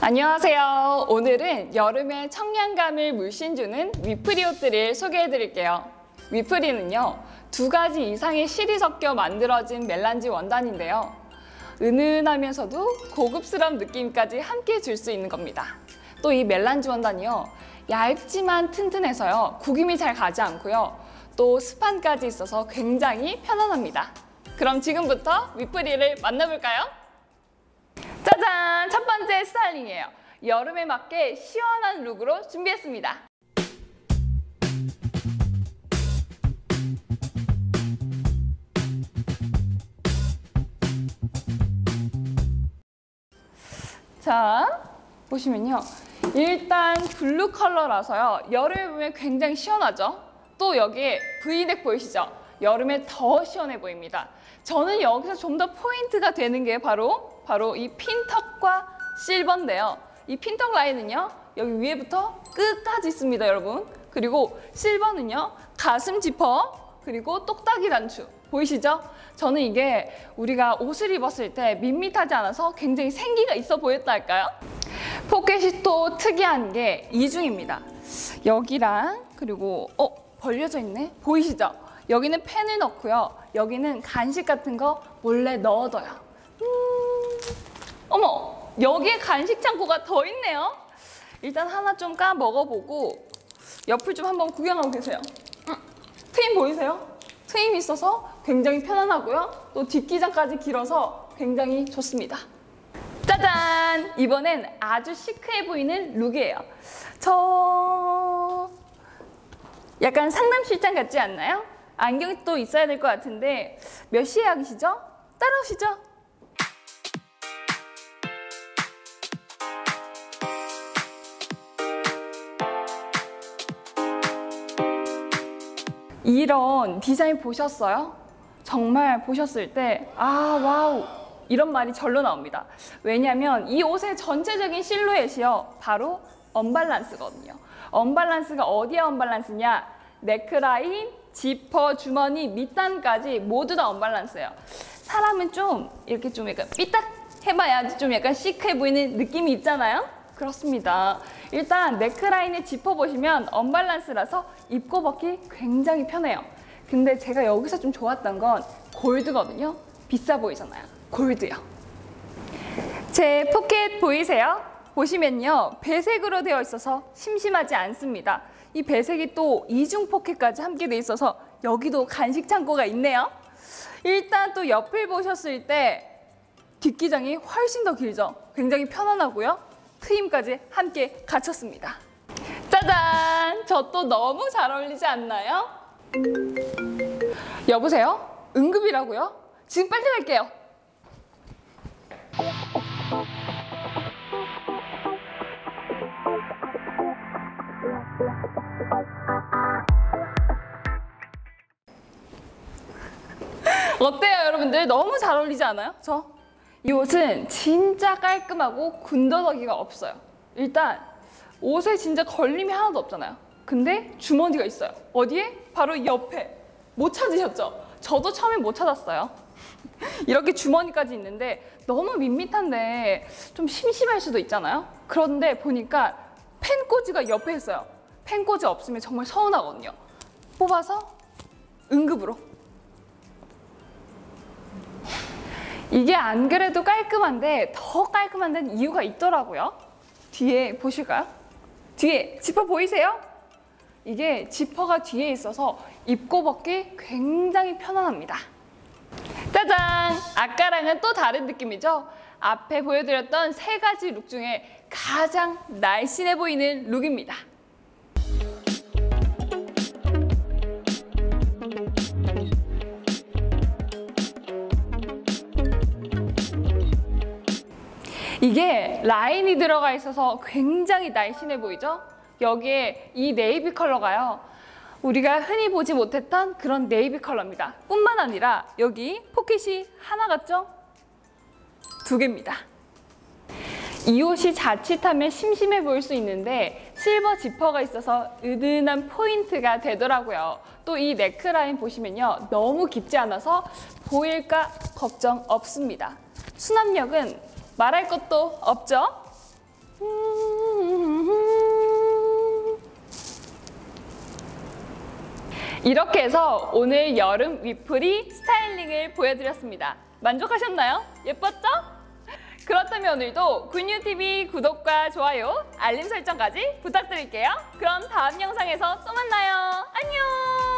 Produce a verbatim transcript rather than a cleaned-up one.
안녕하세요. 오늘은 여름의 청량감을 물씬 주는 위프리 옷들을 소개해 드릴게요. 위프리는요, 두 가지 이상의 실이 섞여 만들어진 멜란지 원단인데요. 은은하면서도 고급스러운 느낌까지 함께 줄 수 있는 겁니다. 또 이 멜란지 원단이요, 얇지만 튼튼해서요, 구김이 잘 가지 않고요. 또 스판까지 있어서 굉장히 편안합니다. 그럼 지금부터 위프리를 만나볼까요? 짜잔! 첫 번째 스타일링이에요. 여름에 맞게 시원한 룩으로 준비했습니다. 자, 보시면요. 일단 블루 컬러라서요. 여름에 보면 굉장히 시원하죠? 또 여기에 브이넥 보이시죠? 여름에 더 시원해 보입니다. 저는 여기서 좀 더 포인트가 되는 게 바로 바로 이 핀턱과 실버인데요. 이 핀턱 라인은요, 여기 위에부터 끝까지 있습니다, 여러분. 그리고 실버는요, 가슴 지퍼, 그리고 똑딱이 단추. 보이시죠? 저는 이게 우리가 옷을 입었을 때 밋밋하지 않아서 굉장히 생기가 있어 보였다 할까요? 포켓이 또 특이한 게 이중입니다. 여기랑 그리고 어? 벌려져 있네? 보이시죠? 여기는 펜을 넣고요. 여기는 간식 같은 거 몰래 넣어둬요. 음... 어머! 여기에 간식 창고가 더 있네요. 일단 하나 좀 까 먹어보고 옆을 좀 한번 구경하고 계세요. 음, 트임 보이세요? 트임이 있어서 굉장히 편안하고요. 또 뒷기장까지 길어서 굉장히 좋습니다. 짜잔! 이번엔 아주 시크해 보이는 룩이에요. 저... 약간 상담실장 같지 않나요? 안경이 또 있어야 될 것 같은데 몇 시 예약이시죠? 따라오시죠? 이런 디자인 보셨어요? 정말 보셨을 때 아 와우 이런 말이 절로 나옵니다. 왜냐하면 이 옷의 전체적인 실루엣이요, 바로 언밸런스거든요. 언밸런스가 어디에 언밸런스냐? 넥라인, 지퍼, 주머니, 밑단까지 모두 다 언밸런스예요. 사람은 좀 이렇게 좀 약간 삐딱 해봐야지 좀 약간 시크해 보이는 느낌이 있잖아요? 그렇습니다. 일단 넥라인에 지퍼 보시면 언밸런스라서 입고 벗기 굉장히 편해요. 근데 제가 여기서 좀 좋았던 건 골드거든요. 비싸 보이잖아요. 골드요. 제 포켓 보이세요? 보시면요, 배색으로 되어 있어서 심심하지 않습니다. 이 배색이 또 이중 포켓까지 함께 돼 있어서 여기도 간식 창고가 있네요. 일단 또 옆을 보셨을 때 뒷기장이 훨씬 더 길죠? 굉장히 편안하고요. 트임까지 함께 갖췄습니다. 짜잔! 저 또 너무 잘 어울리지 않나요? 여보세요? 응급이라고요? 지금 빨리 갈게요. 어때요, 여러분들? 너무 잘 어울리지 않아요? 저? 이 옷은 진짜 깔끔하고 군더더기가 없어요. 일단 옷에 진짜 걸림이 하나도 없잖아요. 근데 주머니가 있어요. 어디에? 바로 옆에. 못 찾으셨죠? 저도 처음에 못 찾았어요. 이렇게 주머니까지 있는데 너무 밋밋한데 좀 심심할 수도 있잖아요. 그런데 보니까 펜꽂이가 옆에 있어요. 펜꽂이 없으면 정말 서운하거든요. 뽑아서 응급으로. 이게 안 그래도 깔끔한데 더 깔끔한 데는 이유가 있더라고요. 뒤에 보실까요? 뒤에 지퍼 보이세요? 이게 지퍼가 뒤에 있어서 입고 벗기 굉장히 편안합니다. 짜잔! 아까랑은 또 다른 느낌이죠? 앞에 보여드렸던 세 가지 룩 중에 가장 날씬해 보이는 룩입니다. 이게 라인이 들어가 있어서 굉장히 날씬해 보이죠? 여기에 이 네이비 컬러가요, 우리가 흔히 보지 못했던 그런 네이비 컬러입니다. 뿐만 아니라 여기 포켓이 하나 같죠? 두 개입니다. 이 옷이 자칫하면 심심해 보일 수 있는데 실버 지퍼가 있어서 은은한 포인트가 되더라고요. 또 이 넥라인 보시면요, 너무 깊지 않아서 보일까 걱정 없습니다. 수납력은 말할 것도 없죠? 이렇게 해서 오늘 여름 위프리 스타일링을 보여드렸습니다. 만족하셨나요? 예뻤죠? 그렇다면 오늘도 굿뉴티비 구독과 좋아요, 알림 설정까지 부탁드릴게요. 그럼 다음 영상에서 또 만나요. 안녕!